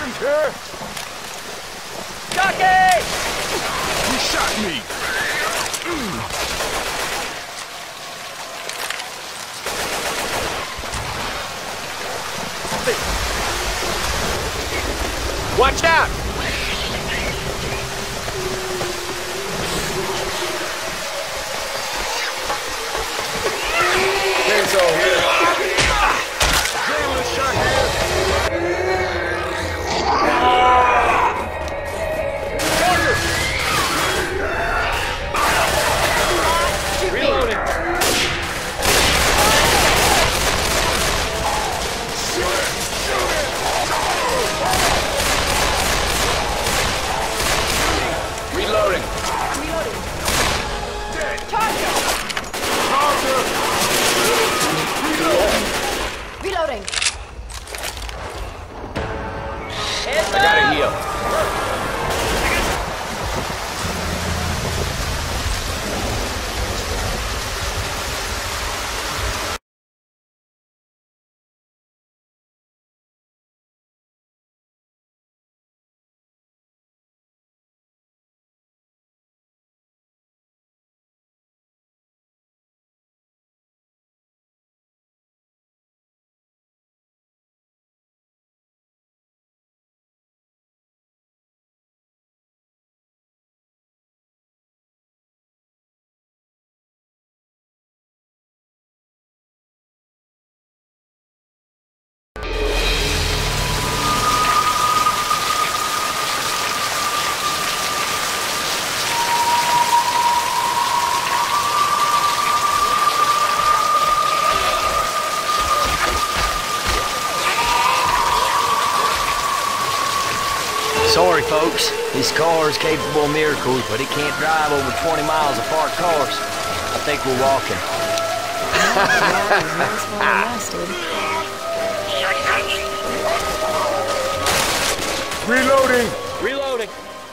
weapons here! Jockey! He shot me! Watch out! Chainsaw here. Jailer shot here. Reloading. Reloading. Reloading. I gotta heal. Sorry, folks. This car is capable of miracles, but it can't drive over 20 miles of parked cars. I think we're walking. Reloading! Reloading.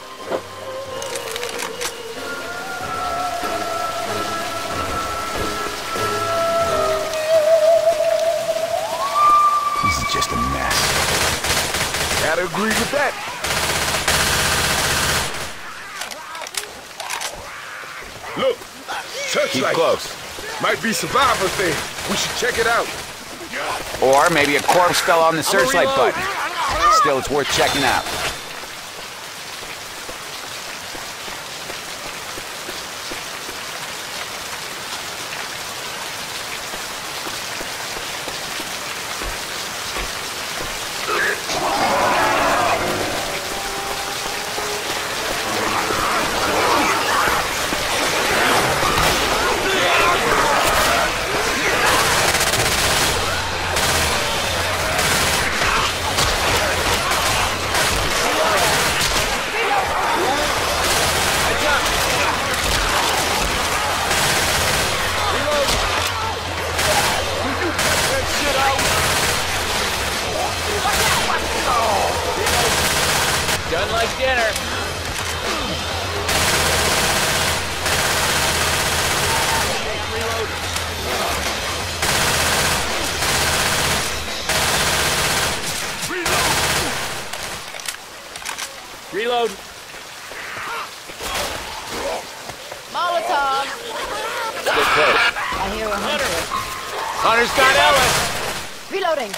This is just a mess. Gotta agree with that. Look, searchlight. Keep close. Might be survivor thing. We should check it out. Or maybe a corpse fell on the searchlight button. Still, it's worth checking out. Done like dinner. Reload. Molotov. Get close. I hear a hunter. Hunter's got Ellis. Reloading.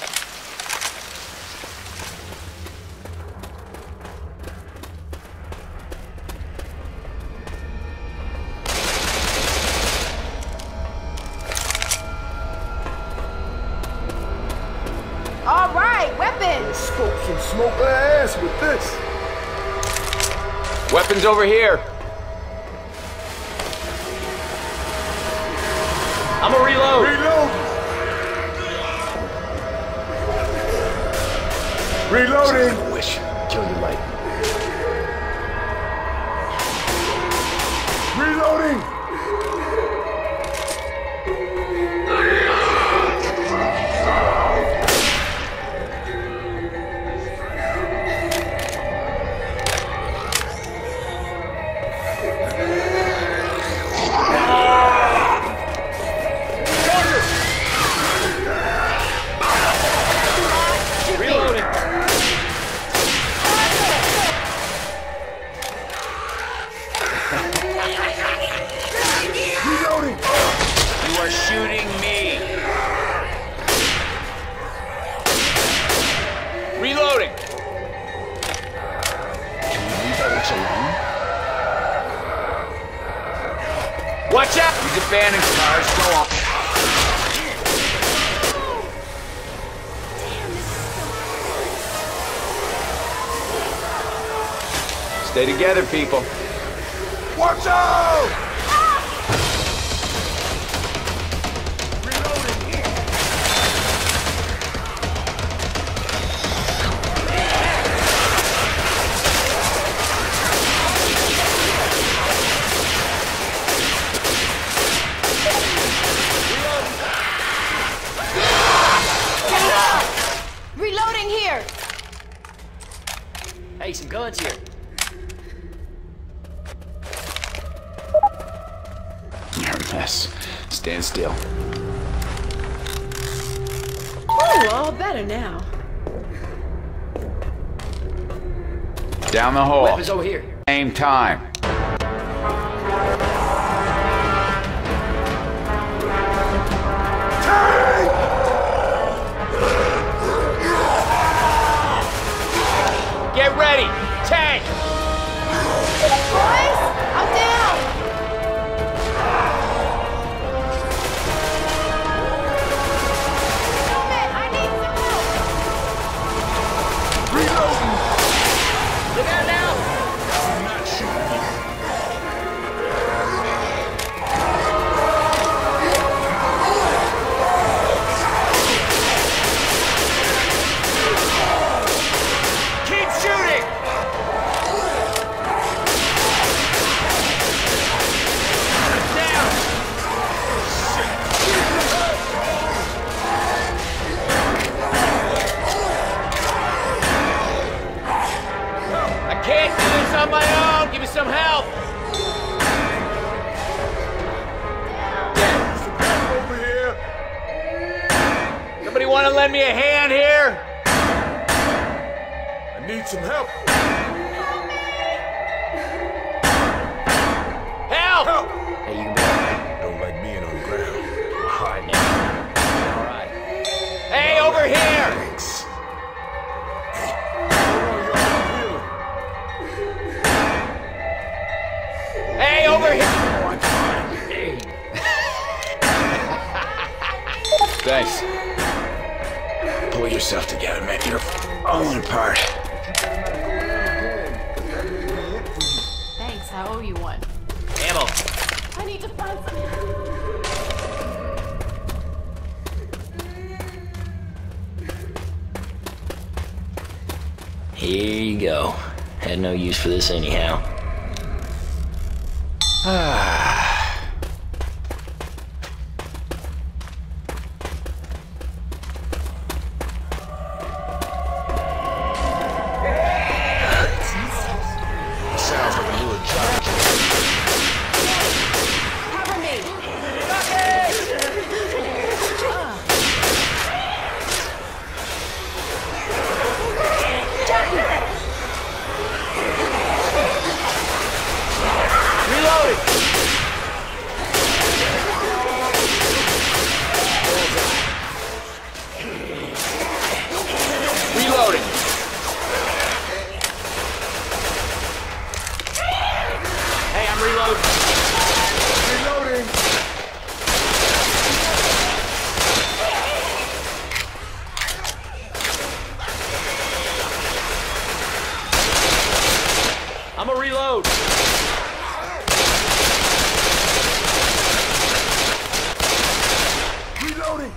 All right, weapons. Scope some smoke her ass with this. Weapons over here. I'm a reload. Reloading. Wish. Kill your light. Reloading. Stay together, people. Watch out! Reloading here. Hey, some guns here. You're a mess. Stand still. Oh, all better now. Down the hall. Weapons over here. Same time. Get ready! Tank! Boys, I'm down. Helmet, I need some help. Reloading! Look out now! I'm not shooting you. Keep shooting! Down! I can't do this on my own! Give me some help! Over here. Somebody want to lend me a hand here? I need some help. Help! Help! Hey, you can be alright. Don't like being on the ground. Alright now. Alright. Hey, over here! Thanks. Hey, hold on, y'all. I'm healing. Hey, over here! Oh, I'm fine. Thanks. Pull yourself together, man. You're falling apart. Thanks, I owe you one. Ammo. I need to find some. Here you go. Had no use for this anyhow. Sounds like a little job. Cover me. Reloading! Reloading! Hey, I'm reloading. Reloading. I'm a reload. Reloading.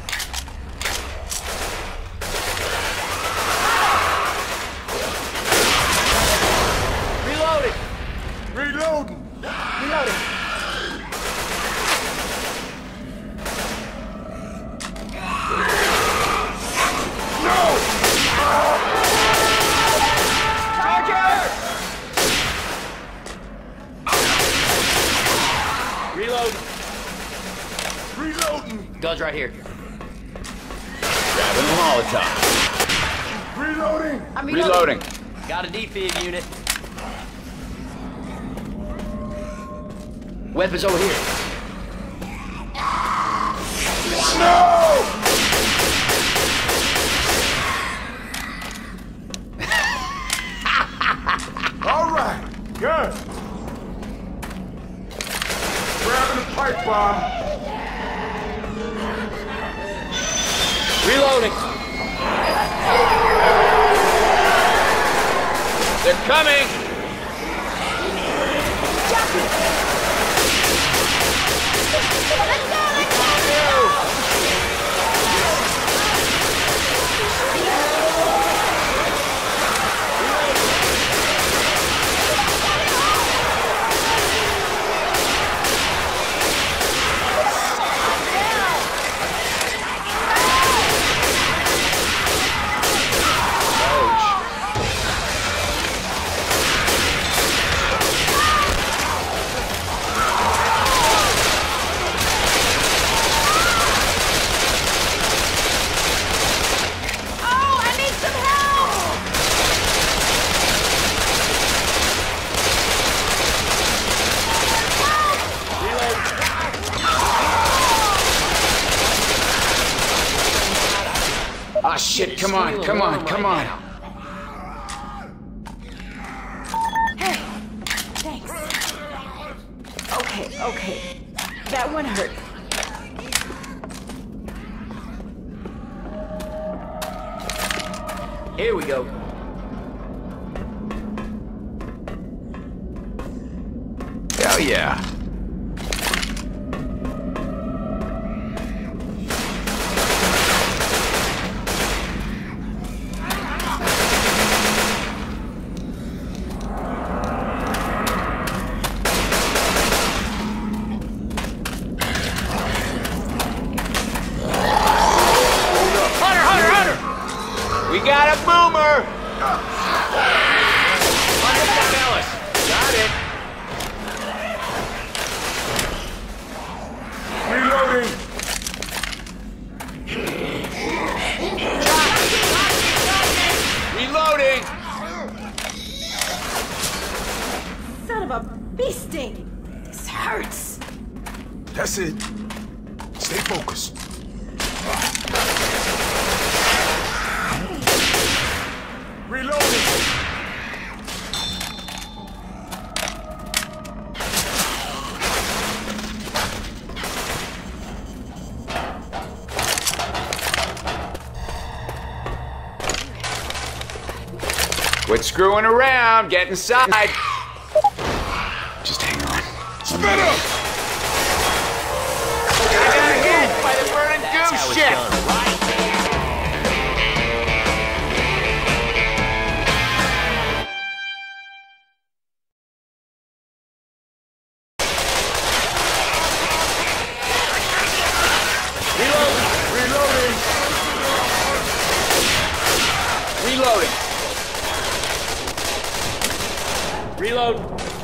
Reloading. Reloading. Reloading. Reloading. Reloading. Guns right here. Grabbing a Molotov. Reloading. I'm Reloading. Got a defib unit. Weapons over here. No! All right. Good. Grabbing a pipe bomb. Reloading. They're coming. Ah, shit, come on, come on, come on. Hey, thanks. Okay. That one hurt. Here we go. Hell yeah. Hunter! We got a boomer! Hunter Ellis. Got it. Reloading! Reloading! Son of a bee sting. This hurts. That's it. Stay focused. Reloading! Quit screwing around, get inside. Just hang on. Spit up! I got hit by the burning goose shit. Reload.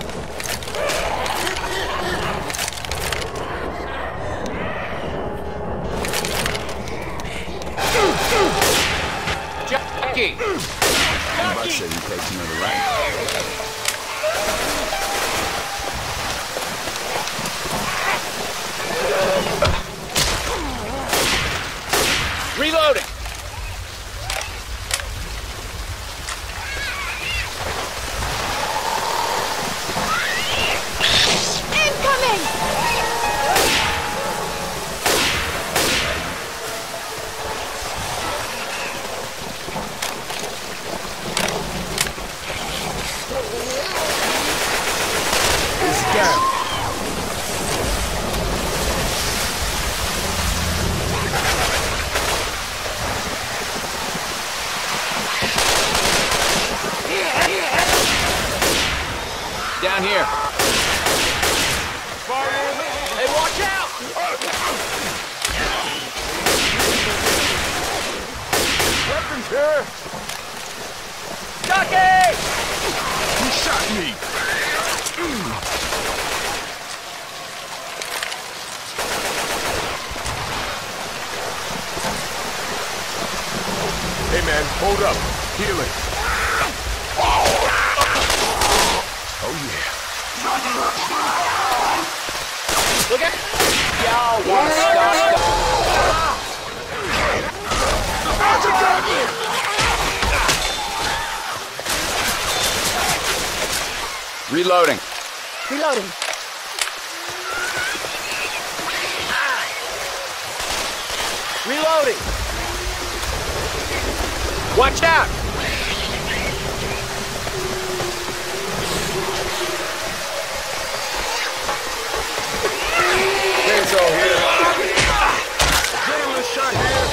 Jockey. Buck said he takes another right. Reloading. Down here. Hey, watch out! Weapons here! Jockey! Who shot me? Hey man, hold up. Healing. Oh yeah. Look at... Y'all want to stop? Reloading. Reloading. Reloading. Watch out! Chainsaw here. Adrenaline shot here.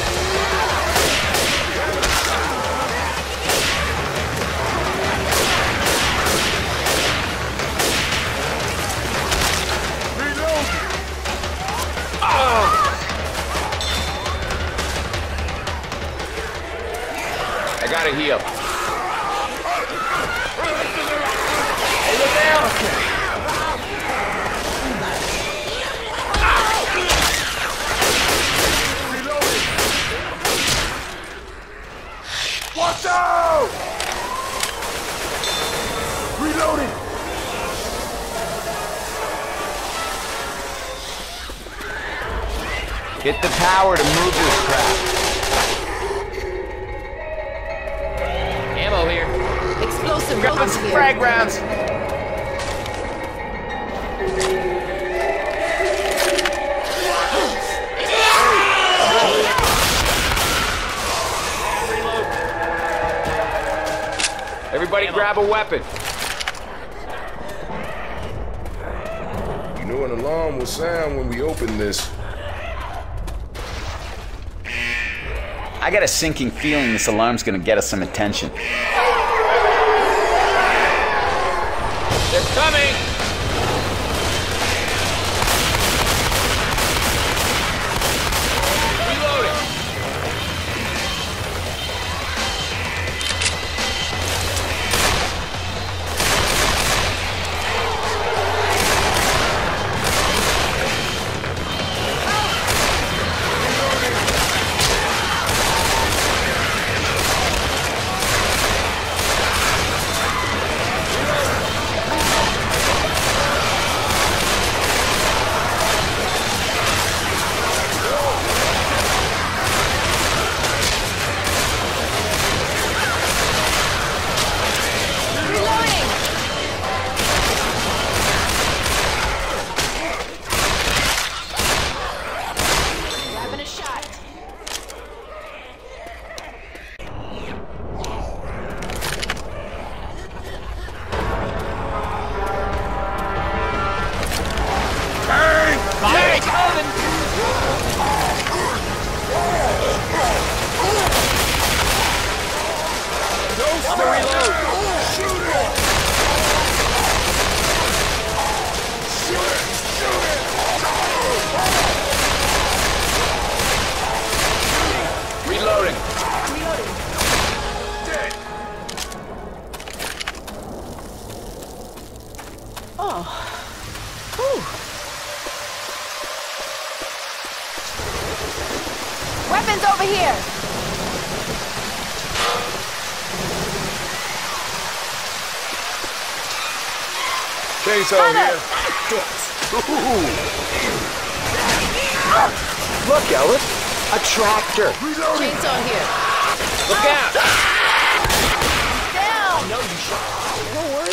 Reload. I gotta heal. Hey, look out! Watch out! Reloading. Get the power to move this crap. frag rounds. Everybody grab a weapon. You know an alarm will sound when we open this. I got a sinking feeling this alarm's gonna get us some attention. They're coming! Reloading! Grabbing a shot. Fire coming! On the reload! Reloading. Oh. Whew. Weapons over here. Chainsaw here. Look, Ellis. A tractor. Chainsaw here. Look out! Down. Alarm go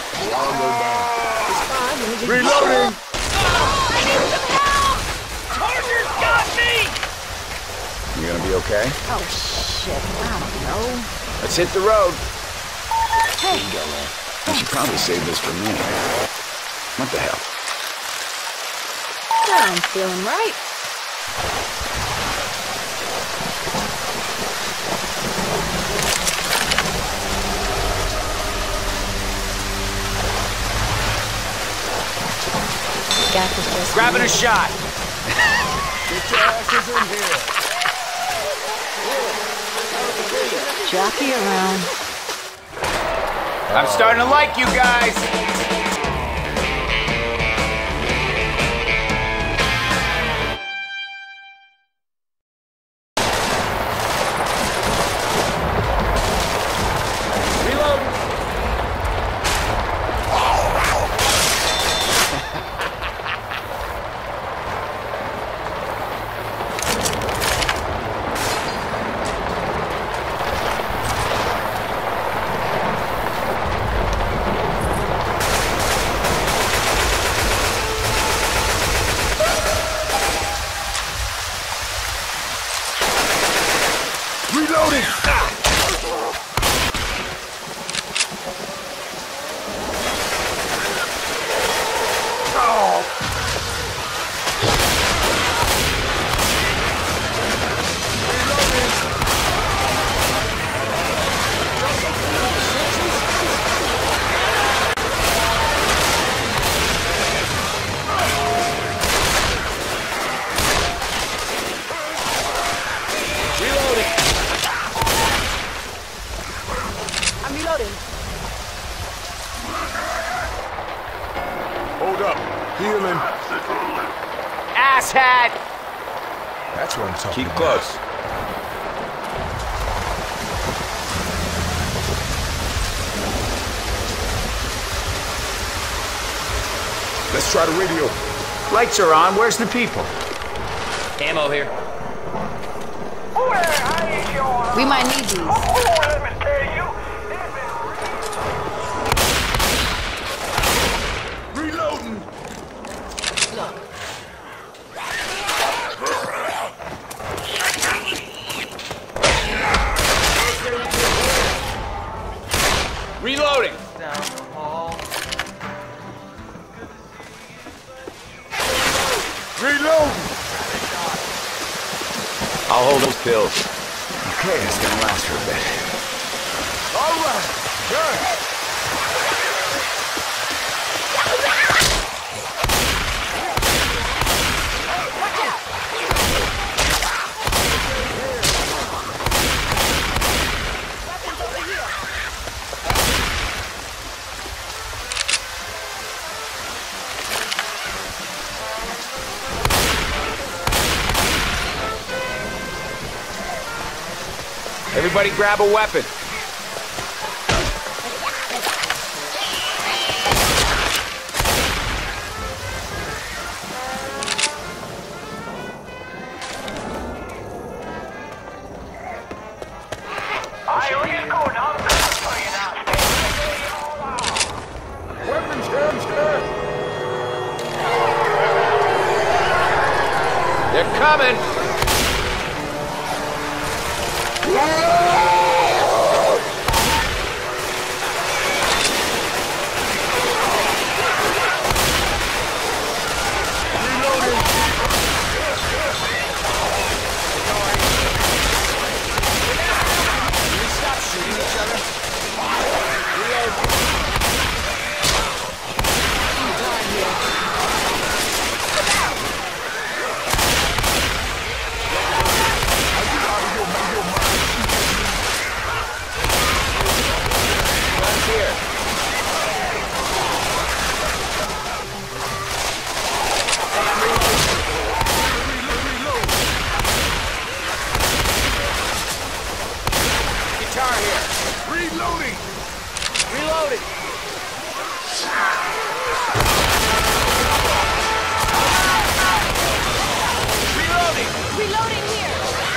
down. Reloading. Charger's got me! You gonna be okay? Oh shit. I don't know. Let's hit the road. Hey. I should probably save this for me. What the hell? I'm feeling right. Got this just Grabbing a shot. Get your asses in here. jockey around. I'm starting to like you guys. Reloading! I'm reloading. Hold up. Healing. Asshat! That's what I'm talking Keep about. close. Let's try the radio. Lights are on. Where's the people? Ammo here. We might need these. Okay, it's gonna last for a bit. All right, good. Everybody grab a weapon. Weapons, guns, guns. They're coming! Reloading. Reloading! Reloading! Reloading here!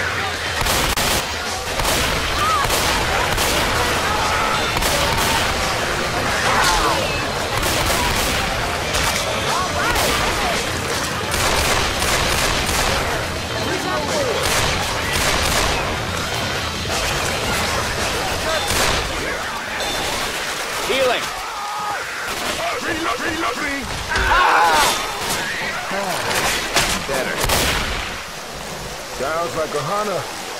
Healing! Reloading. Better. Sounds like a hunter.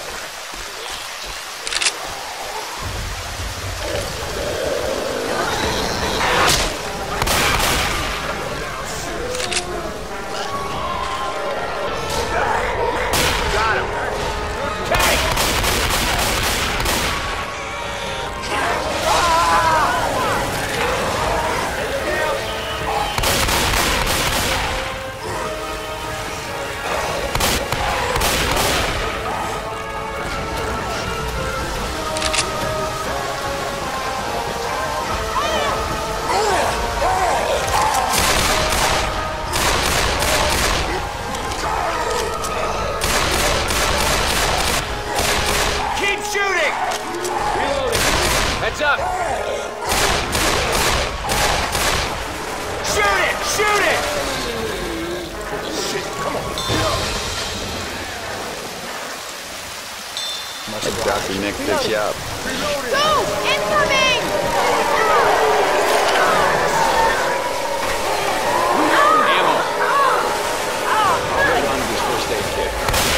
Got him! Tank! Keep shooting! Reloading! Heads up! Shoot it! Shoot it! Dr. Nick picks you up. Go! Incoming! Ammo! Hold on to this first aid kit.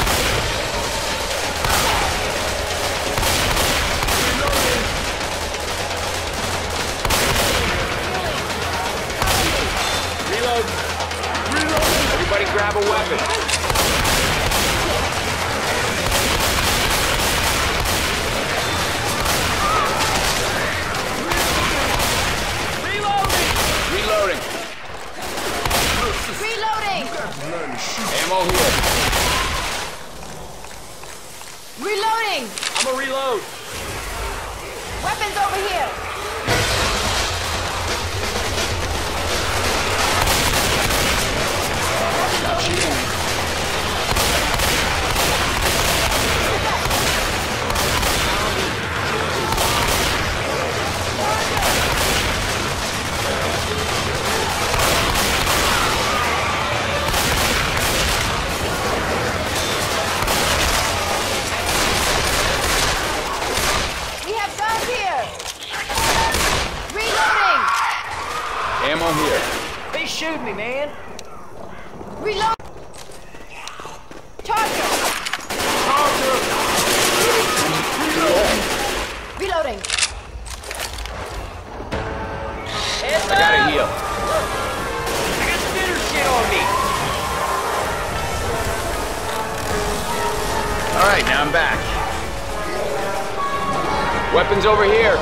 Reload! Everybody grab a weapon! Reloading! Reloading! Ammo here! Reloading! I'm a reload! Weapons over here! Stop shooting me. We have guns here! Reloading! Ammo here! They shoot me, man. Reload! Charger! Charger! now I'm back. Weapons over here.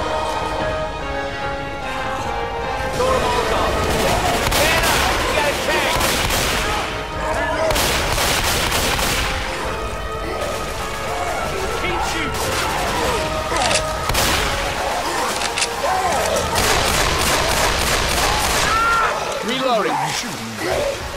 Reloading.